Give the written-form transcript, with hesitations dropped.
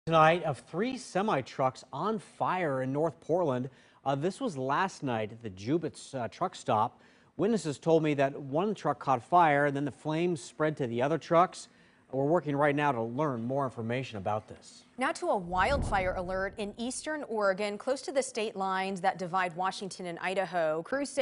Tonight of three semi-trucks on fire in North Portland. This was last night at the Jubitz truck stop. Witnesses told me that one truck caught fire and then the flames spread to the other trucks. We're working right now to learn more information about this. Now to a wildfire alert in eastern Oregon, close to the state lines that divide Washington and Idaho. Crews say